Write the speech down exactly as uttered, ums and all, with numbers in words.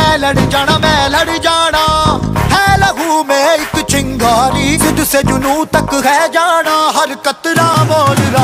मैं लड़ जाना, मैं लड़ जाना। है लहू में एक चिंगारी, जिद से जुनू तक है जाना। हर कतरा मोल